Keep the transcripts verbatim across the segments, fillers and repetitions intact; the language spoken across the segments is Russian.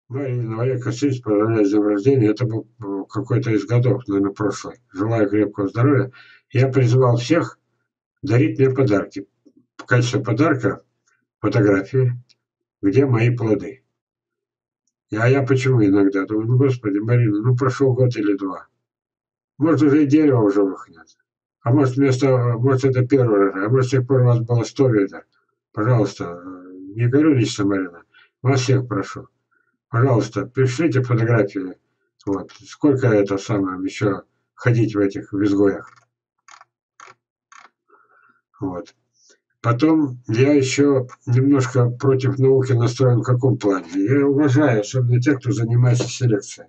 Марина, Олег Васильевич, поздравляю с днем рождения. Это был э, какой-то из годов, наверное, прошлый. Желаю крепкого здоровья. Я призывал всех дарить мне подарки. В качестве подарка фотографии, где мои плоды. И, а я почему иногда думаю, ну, господи, Марина, ну, прошел год или два. Может, уже и дерево уже выхнет. А может, вместо, может, это первый раз, а может, с тех пор у вас было сто ветер. Пожалуйста, э, не говорю лично, Марина, вас всех прошу. Пожалуйста, пришлите фотографии. Вот. Сколько это самое еще ходить в этих в изгоях. Вот. Потом я еще немножко против науки настроен в каком плане. Я уважаю, особенно тех, кто занимается селекцией.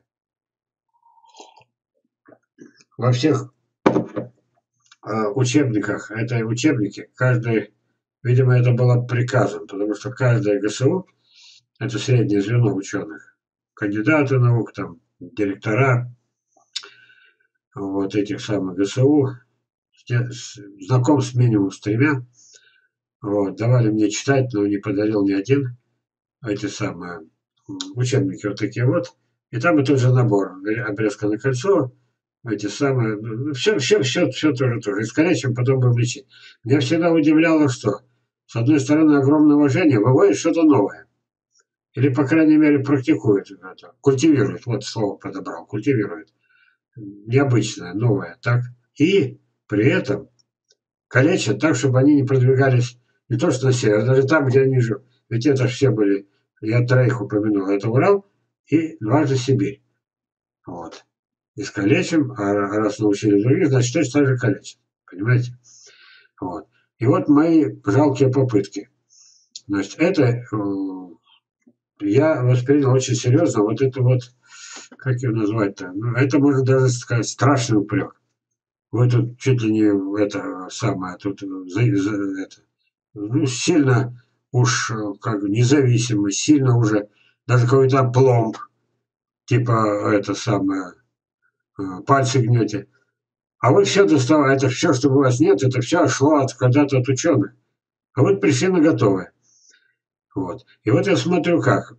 Во всех э, учебниках, это учебники, каждый, видимо, это было приказом, потому что каждое ГСУ, это среднее звено ученых, кандидаты наук, там, директора, вот этих самых ГСУ, знаком с минимум с тремя. Вот, давали мне читать, но не подарил ни один. Эти самые учебники вот такие вот. И там и тот же набор. Обрезка на кольцо, эти самые. Ну, все, все, все, все тоже тоже. И скорее, чем потом будем лечить. Меня всегда удивляло, что с одной стороны огромное уважение, выводит что-то новое. Или, по крайней мере, практикует это. Культивирует. Вот слово подобрал. Культивирует. Необычное, новое. Так. И при этом калечат так, чтобы они не продвигались не то что на север, даже там, где они живут. Ведь это все были, я троих упомянул, это Урал и дважды Сибирь. Вот. Искалечим, а раз научили других, значит, точно так же калечим. Понимаете? Вот. И вот мои жалкие попытки. Значит, это э, я воспринял очень серьезно. Вот это вот, как ее назвать-то? Ну, это можно даже сказать страшный упрек. Вы тут чуть ли не это самое, тут за, за, это, ну, сильно уж как независимый, сильно уже даже какой-то пломб, типа это самое, пальцы гнете. А вы все доставали, это все, что у вас нет, это все шло от когда-то от ученых. А вот пришли на готовое. Вот. И вот я смотрю как.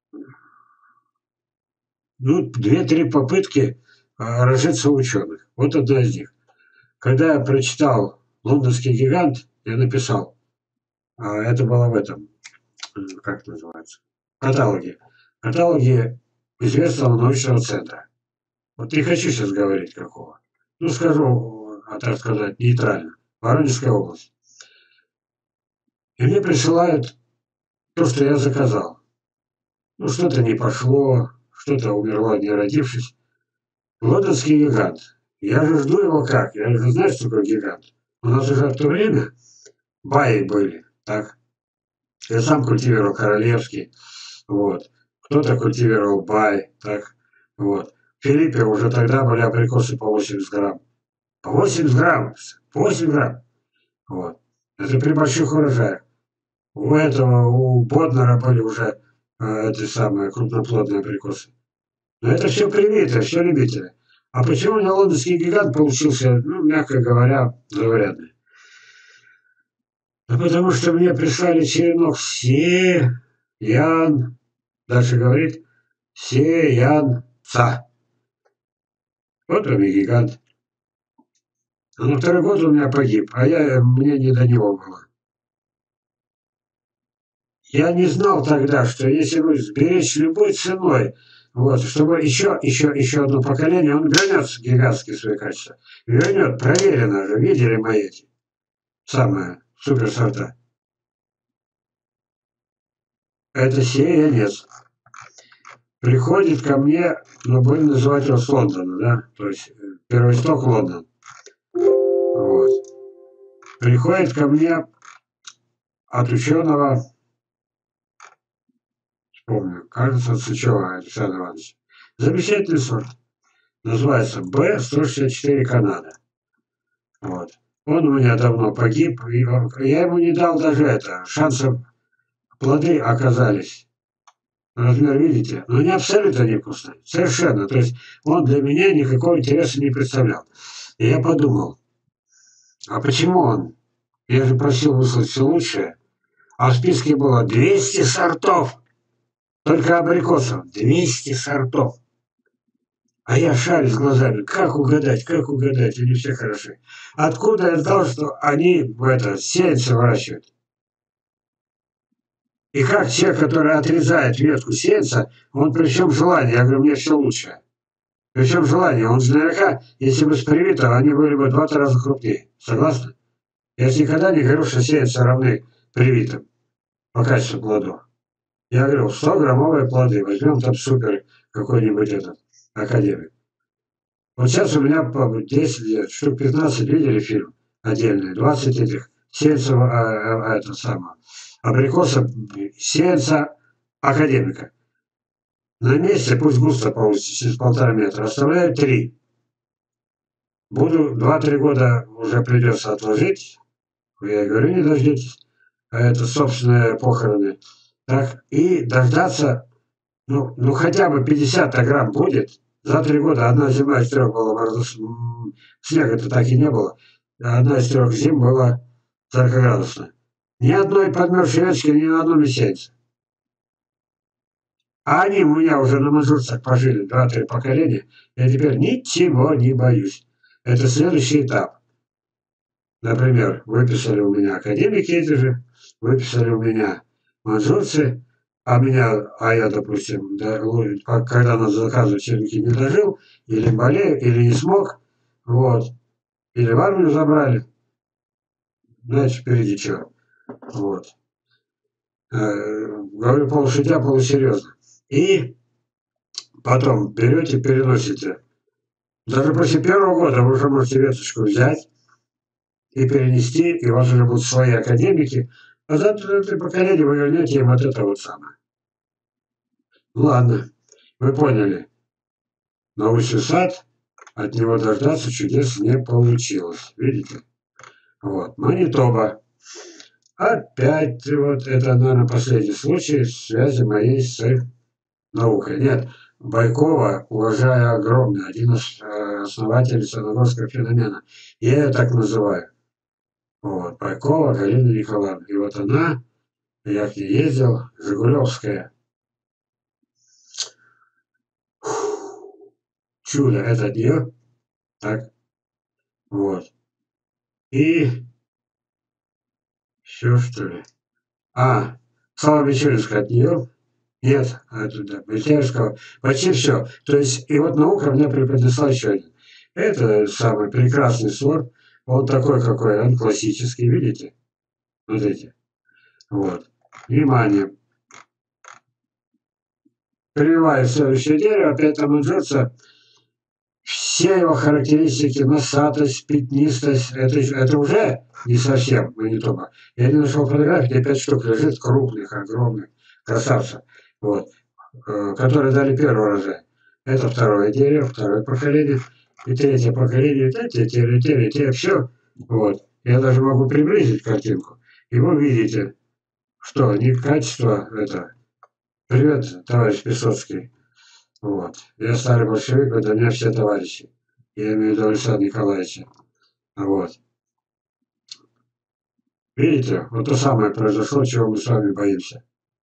Ну, две-три попытки а, разжиться у ученых. Вот одна из них. Когда я прочитал «Лондонский гигант», я написал, а это было в этом, как это называется, каталоге. Каталоге известного научного центра. Вот не хочу сейчас говорить какого. Ну, скажу, а так сказать, нейтрально. Воронежская область. И мне присылают то, что я заказал. Ну, что-то не пошло, что-то умерло, не родившись. Лондонский гигант. Я же жду его как? Я же знаю, что такое гигант. У нас уже в то время баи были, так? Я сам культивировал королевский, вот. Кто-то культивировал бай, так? Вот. В Филиппе уже тогда были абрикосы по восемьдесят грамм. По восемьдесят грамм, по восемьдесят грамм. Вот. Это при больших урожаях. У этого, у Боднера были уже э, эти самые крупноплодные абрикосы. Но это все привитое, все любители. А почему у меня лондонский гигант получился, ну, мягко говоря, заурядный? Да потому что мне прислали черенок сеян, дальше говорит, сеянца. Вот он и гигант. А на второй год он у меня погиб, а я, мне не до него было. Я не знал тогда, что если вы сберечь любой ценой, вот, чтобы еще, еще, еще одно поколение, он вернет гигантские свои качества. Вернет, проверено же, видели мои эти самые суперсорта. Это сеянец. Приходит ко мне, ну, будем называть его с Лондона, да, то есть первоисток Лондон. Вот. Приходит ко мне от ученого, помню, кажется, от Сычева Александра Ивановича. Замечательный сорт. Называется Б сто шестьдесят четыре Канада. Вот. Он у меня давно погиб, и я ему не дал даже это, шансов, плоды оказались. Размер видите? Но они абсолютно невкусные. Совершенно. То есть он для меня никакого интереса не представлял. И я подумал, а почему он? Я же просил выслать все лучшее. А в списке было двести сортов. Только абрикосов двести сортов. А я шарю с глазами, как угадать, как угадать, они все хороши. Откуда я знал, что они в это сеянцы выращивают? И как человек, который отрезает ветку сеянца, он при всем желании, я говорю, мне все лучше. При всем желании, он же наверняка, если бы с привитым, они были бы в два-три раза крупнее. Согласны? Я же никогда не говорю, что сеянцы равны привитым по качеству плодов. Я говорю, сто граммовые плоды, возьмем там супер какой-нибудь этот академик. Вот сейчас у меня по десять лет, штук пятнадцать видели фильм отдельный, двадцать этих сеянцев, а, а, а, это самое, абрикоса, сеянца академика. На месте, пусть густо получится, через полтора метра, оставляю три. Буду два-три года уже придется отложить, я говорю, не дождитесь, а это собственные похороны. Так, и дождаться, ну, ну хотя бы пятьдесят грамм будет. За три года одна зима из трех была, снега-то так и не было. Одна из трех зим была сорокаградусная. Ни одной подмерзшей веточки, ни на одном месяце. А они у меня уже на мажорцах пожили два-три поколения. Я теперь ничего не боюсь. Это следующий этап. Например, выписали у меня академики эти же, выписали у меня манжурцы, а меня, а я, допустим, да, когда надо заказывать черенки, не дожил, или болею, или не смог, вот, или в армию забрали, значит, впереди что, вот. Э, говорю полушутя, полусерьезно. И потом берете, переносите. Даже после первого года вы уже можете веточку взять и перенести, и у вас уже будут свои академики, а завтра это поколение вы вернете им вот это вот самое. Ладно, вы поняли. Научный сад, от него дождаться чудес не получилось. Видите? Вот. Манитоба. Опять вот это, наверное, последний случай связи моей с наукой. Нет, Байкова, уважаю огромный, один из основателей Садогорского феномена. Я ее так называю. Вот. Байкова Галина Николаевна. И вот она, я к ней ездил, Жигулевская. Чудо, это от нее. Так. Вот. И все, что ли? А, Слава Мичуринская от нее? Нет, оттуда, Митяевского. Почти все. То есть, и вот наука мне преподнесла еще один. Это самый прекрасный сорт. Он такой, какой он, классический, видите? Смотрите. Вот. Внимание. Прививаю следующее дерево, опять там манжурца. Все его характеристики, носатость, пятнистость, это, это уже не совсем Манитоба. Я не нашел фотографии, где пять штук лежит, крупных, огромных, красавцев, вот, э, которые дали первый урожай. Это второе дерево, второе поколение, и третье поколение, те, те, те, те, все. Вот. Я даже могу приблизить картинку, и вы видите, что не качество это. Привет, товарищ Песоцкий. Вот. Я старый большевик, это у меня все товарищи. Я имею в виду Александра Николаевича. Вот. Видите, вот то самое произошло, чего мы с вами боимся.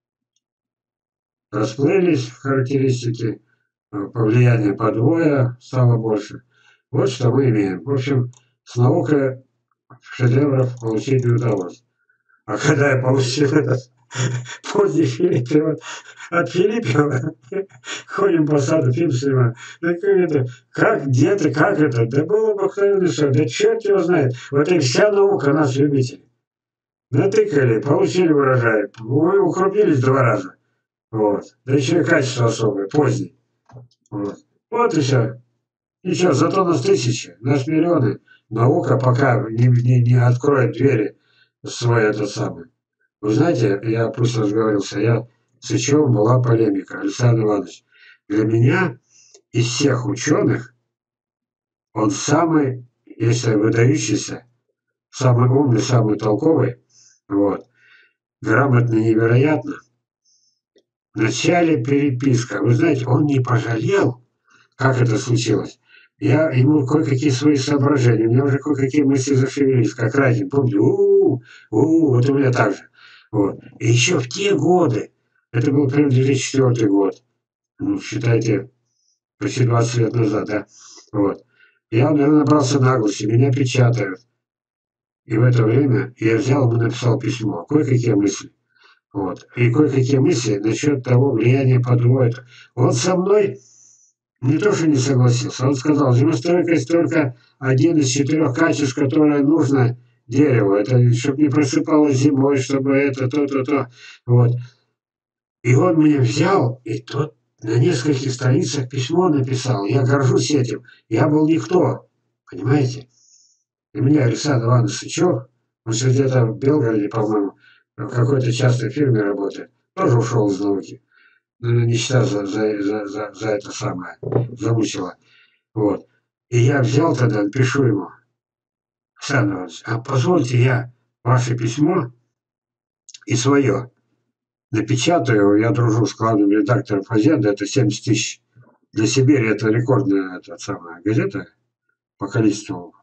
Расплылись характеристики, повлияние подвоя стало больше. Вот что мы имеем. В общем, с наукой шедевров получить не удалось. А когда я получил этот поздний Филиппова, от Филиппова, ходим по саду, фильм снимаем. Так это, как, где ты, как это? Да было бы кто-нибудь, да черт его знает. Вот и вся наука нас любителей. Натыкали, получили урожай, мы укрупнились два раза. Вот. Да еще и качество особое, поздний. Вот, вот и все. Ничего, зато нас тысячи, нас миллионы. Наука пока не, не, не откроет двери свой этот самый. Вы знаете, я пусть разговорился, я с Ичевым была полемика, Александр Иванович. Для меня из всех ученых он самый, если выдающийся, самый умный, самый толковый, вот, грамотный невероятно. Вначале переписка. Вы знаете, он не пожалел, как это случилось. Я ему кое-какие свои соображения, у меня уже кое-какие мысли зашевелились, как Радин, помню, у-у-у, у-у, вот у меня так же. Вот. И еще в те годы Это был примерно две тысячи четвёртый год. Ну, считайте, почти двадцать лет назад, да? Вот. Я, наверное, набрался наглости, меня печатают. И в это время я взял ему написал письмо, кое-какие мысли. Вот. И кое-какие мысли насчет того влияния подвода. Он со мной не то, что не согласился, он сказал, зимостойкость только один из четырех качеств, которое нужно дереву. Это чтобы не просыпалось зимой, чтобы это, то, то, то. Вот. И он мне взял, и тот на нескольких страницах письмо написал. Я горжусь этим. Я был никто. Понимаете? И меня Александр Иванович Сычев, он сейчас где-то в Белгороде, по-моему, в какой-то частной фирме работает, тоже ушел из науки. Ну, нищета за, за, за, за, за это самое замучила. Вот. И я взял тогда, пишу ему, Александр Иванович, а позвольте я ваше письмо и свое напечатаю, я дружу с главным редактором «Фазенда», это семьдесят тысяч. Для Сибири это рекордная это, самая газета по количеству.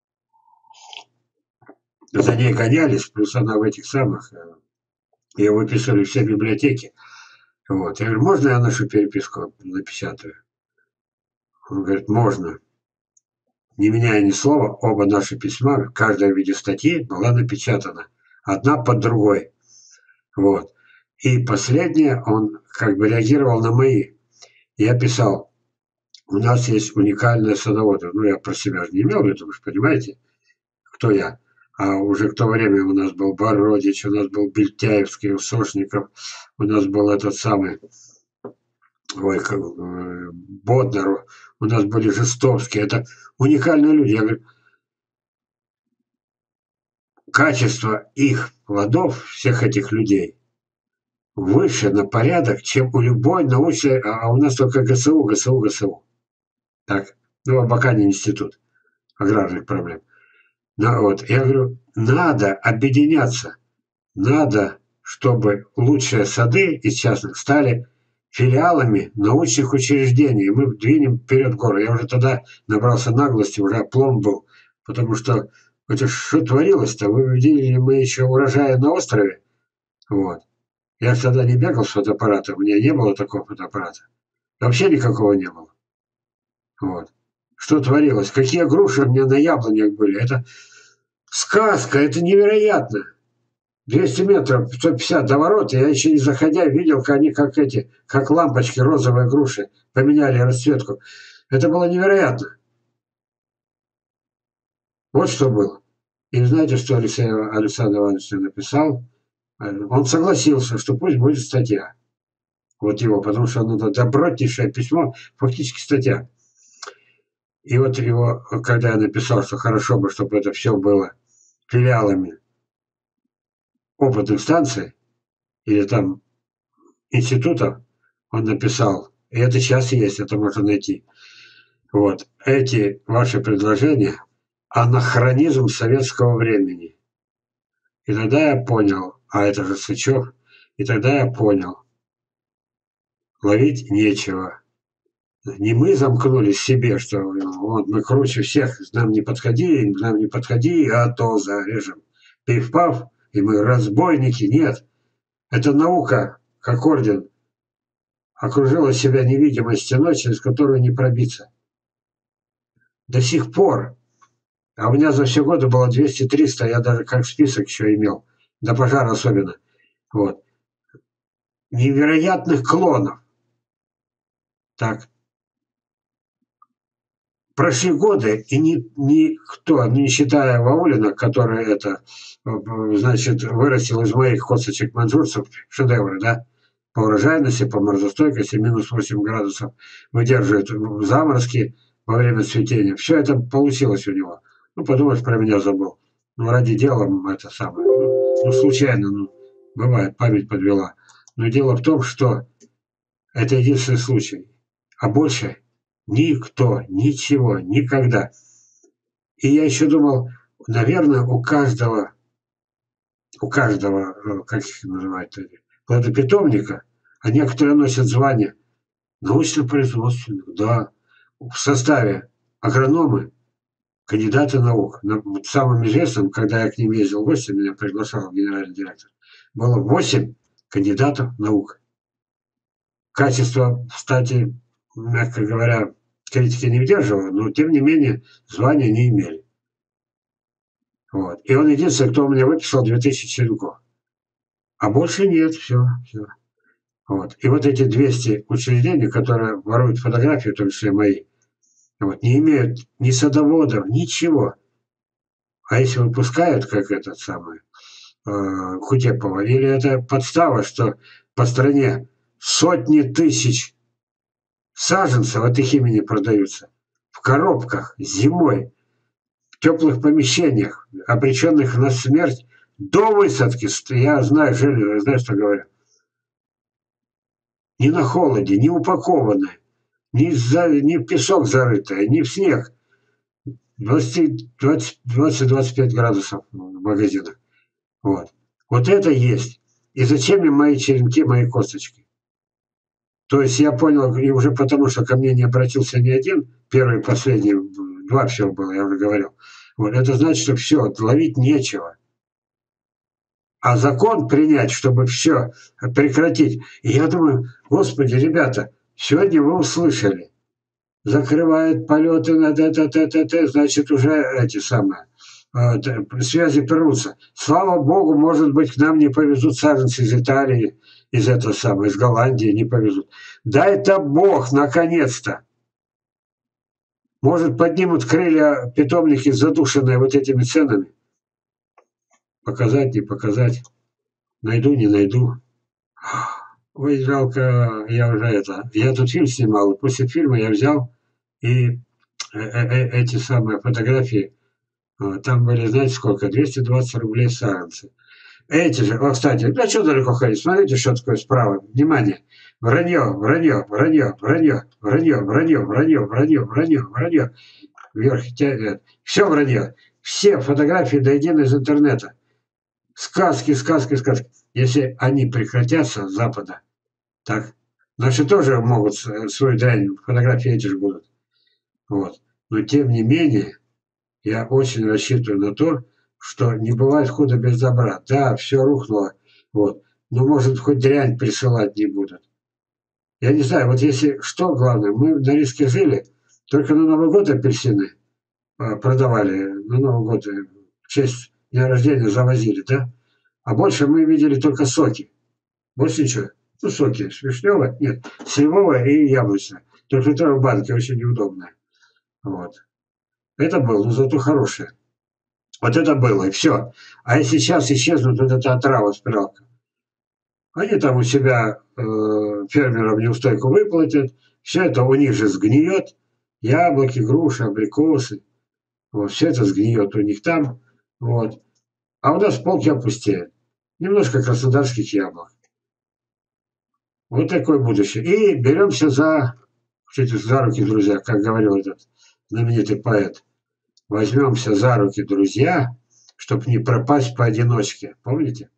За ней гонялись, плюс она в этих самых, ее выписывали все библиотеки. Вот. Я говорю, можно я нашу переписку напечатаю? Он говорит, можно. Не меняя ни слова, оба наши письма, каждая в виде статьи, была напечатана. Одна под другой. Вот. И последнее, он как бы реагировал на мои. Я писал, у нас есть уникальное садоводство. Ну, я про себя же не имел в виду, вы же понимаете, кто я. А уже в то время у нас был Бородич, у нас был Бельтяевский, Усошников, у нас был этот самый, ой, как, э, Боднар, у нас были Жестовские. Это уникальные люди. Я говорю, качество их плодов, всех этих людей, выше на порядок, чем у любой научной, а у нас только ГСУ, ГСУ, ГСУ. Так, ну, Абаканин институт аграрных проблем. Ну, вот, я говорю, надо объединяться, надо, чтобы лучшие сады из частных стали филиалами научных учреждений. Мы двинем вперед гору. Я уже тогда набрался наглости, уже оплом был, потому что это что творилось-то? Вы видели, мы еще урожая на острове. Вот. Я тогда не бегал с фотоаппаратом, у меня не было такого фотоаппарата. Вообще никакого не было. Вот. Что творилось? Какие груши у меня на яблонях были? Это сказка, это невероятно. двести метров, сто пятьдесят до ворот, я еще не заходя видел, как они как эти, как лампочки розовые груши поменяли расцветку. Это было невероятно. Вот что было. И знаете, что Алексей, Александр Иванович написал? Он согласился, что пусть будет статья. Вот его, потому что оно добротнейшее письмо, фактически статья. И вот его, когда я написал, что хорошо бы, чтобы это все было филиалами опытных станций или там институтов, он написал, и это сейчас есть, это можно найти. Вот, эти ваши предложения – анахронизм советского времени. И тогда я понял, а это же Сычев, и тогда я понял, ловить нечего. Не мы замкнулись в себе, что вот мы круче всех, нам не подходи, нам не подходи, а то зарежем. Пиф-паф, и мы разбойники. Нет, это наука, как орден, окружила себя невидимой стеной, через которую не пробиться. До сих пор. А у меня за все годы было двести-триста, я даже как список еще имел, до пожара особенно. Вот. Невероятных клонов. Так. Прошли годы, и ни, никто, не считая Ваулина, который это, значит, вырастил из моих косточек маньчжурцев шедевры, да, по урожайности, по морозостойкости, минус восемь градусов, выдерживает заморозки во время цветения. Все это получилось у него. Ну, подумаешь, про меня забыл. Ну, ради дела это самое. Ну, ну случайно, ну, бывает, память подвела. Но дело в том, что это единственный случай. А больше никто, ничего, никогда. И я еще думал, наверное, у каждого, у каждого, как их называют, плодопитомника, а некоторые носят звание научно-производственных, да, в составе агрономы, кандидаты наук. Самым известным, когда я к ним ездил в гости, меня приглашал генеральный директор, было восемь кандидатов наук. качество, кстати, мягко говоря, критики не выдерживало, но тем не менее звания не имели. Вот. И он единственный, кто у меня выписал две тысячи черенков. А больше нет, все, все. Вот. И вот эти двести учреждений, которые воруют фотографии, в том числе мои, вот, не имеют ни садоводов, ничего. А если выпускают, как этот самый э, Кутепова, или это подстава, что по стране сотни тысяч саженцев от их имени продаются в коробках зимой, в теплых помещениях, обреченных на смерть до высадки. Я знаю, Женя, я знаю, что говорю. Ни на холоде, ни упакованные, ни, за, ни в песок зарытые, ни в снег. двадцать-двадцать пять градусов в магазинах. Вот. Вот это есть. И зачем им мои черенки, мои косточки? То есть я понял, и уже потому, что ко мне не обратился ни один, первый, последний, два всего было, я уже говорил. Вот. Это значит, что все, ловить нечего. А закон принять, чтобы все прекратить. И я думаю, господи, ребята, сегодня вы услышали. Закрывает полеты на т-т-т-т-т, значит, уже эти самые э, связи прервутся. Слава богу, может быть, к нам не повезут саженцы из Италии, из этого самого, из Голландии не повезут. Да это бог, наконец-то. Может, поднимут крылья питомники, задушенные вот этими ценами. Показать, не показать. Найду, не найду. Ой, жалко, я уже это... Я тут фильм снимал, и после фильма я взял и эти самые фотографии, там были, знаете, сколько? двести двадцать рублей саженцы. Эти же, о, кстати, да что далеко ходить? Смотрите, что такое справа. Внимание. Вранье, вранье, вранье, вранье, вранье, вранье, вранье, вранье, вранье, вранье. Вверх тянет. Все вранье. Все фотографии до единой из интернета. Сказки, сказки, сказки. Если они прекратятся с Запада, так, наши тоже могут свою дрянь, фотографии эти же будут. Вот. Но тем не менее, я очень рассчитываю на то, что не бывает худа без добра. Да, все рухнуло, вот. Но, может, хоть дрянь присылать не будут. Я не знаю, вот если что главное, мы на риске жили, только на Новый год апельсины продавали, на Новый год в честь дня рождения завозили, да? А больше мы видели только соки. Больше ничего. Ну, соки вишневые, нет, сливовые и яблочные. Трехлитровые банки, очень неудобные. Вот. Это было, но зато хорошее. Вот это было, и все. А если сейчас исчезнут вот эта отрава, спиралка, они там у себя э, фермерам неустойку выплатят, все это у них же сгниет, яблоки, груши, абрикосы, вот, все это сгниет у них там, вот. А у нас полки опустеют. Немножко краснодарских яблок. Вот такое будущее. И беремся за, за руки, друзья, как говорил этот знаменитый поэт. Возьмемся за руки, друзья, чтобы не пропасть поодиночке. Помните?